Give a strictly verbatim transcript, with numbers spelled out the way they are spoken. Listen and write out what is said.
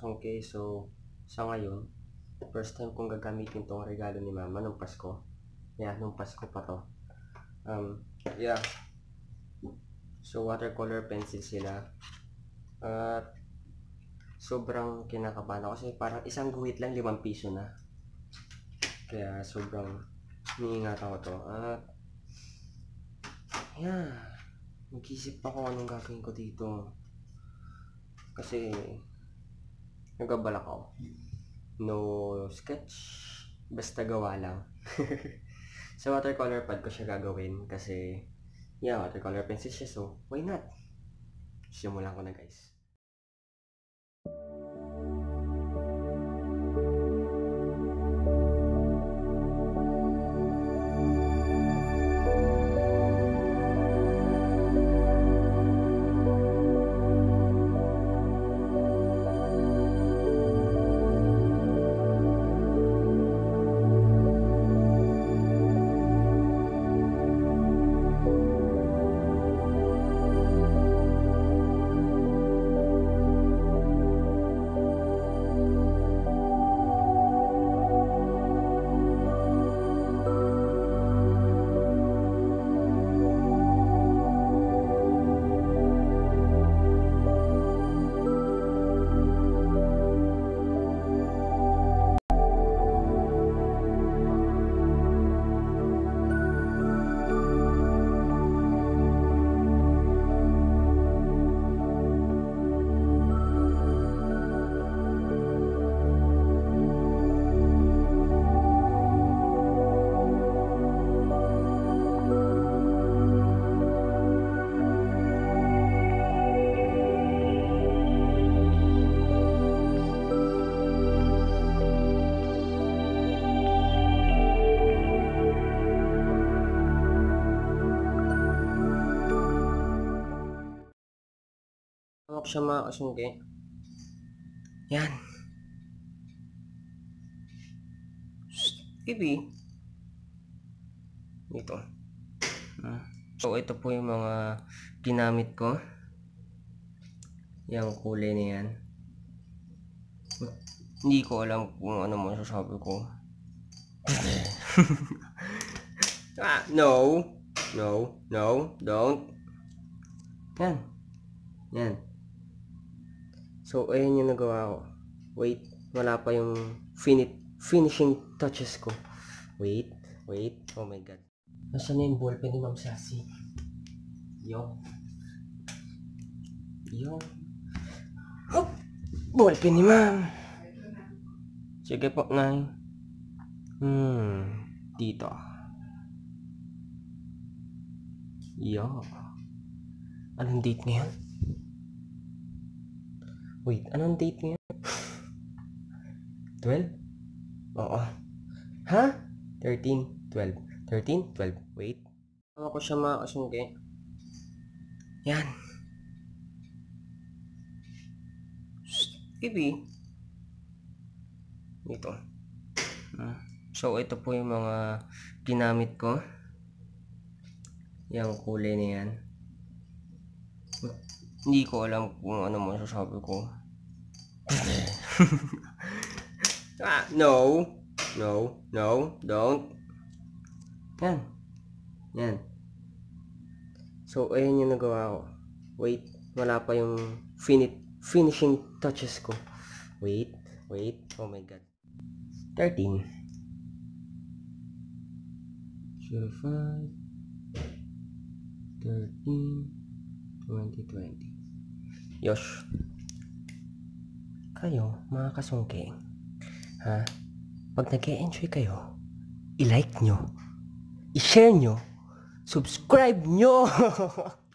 kasungke. So, sa ngayon, first time kong gagamitin tong regalo ni mama nung Pasko. Yeah, nung Pasko pa to. Um, yeah. So, watercolor pencil sila. At, sobrang kinakabahan ako kasi parang isang guhit lang, limang piso na. Kaya, sobrang niingatan ko to. At, yeah. Nag-isip ako anong gagawin ko dito. Kasi, nagbabalak ako. No sketch, basta gawa lang. Sa watercolor pad ko siya gagawin kasi, yeah, watercolor pencil siya, so why not? Simulan ko na, guys. Ako siya mga kasungke. Yan. Baby. Ito. So, ito po yung mga ginamit ko. Yung kulay na yan. Hindi ko alam kung ano masasabi ko. Ah, no. No. No. Don't. Yan. Yan. So, ayun yung nagawa ko. Wait. Wala pa yung finit finishing touches ko. Wait. Wait. Oh my God. Nasaan na yung ballpen ni Ma'am Sassy? Yo. Yo. Hop! Ballpen ni Ma'am. Sige po, Nay. Hmm. Dito. Yo. Anong date ngayon? Wait, anong date ngayon? twelve? Oo. Ha? thirteen, twelve. thirteen, twelve. Wait. Ako siya mga kasungke. Yan. Baby. Ito. So, ito po yung mga ginamit ko. Yung kulay na yan. Hindi ko alam kung ano masasabi ko. Ah, no. No. No. Don't. Yan. Yan. So, ayun yung nagawa ko. Wait. Wala pa yung finit finishing touches ko. Wait. Wait. Oh my God. thirteen. zero five. thirteen. twenty twenty. Yosh. Kayo, mga kasungke, ha? Pag nag-e-enjoy kayo, i-like nyo, i-share nyo, subscribe nyo!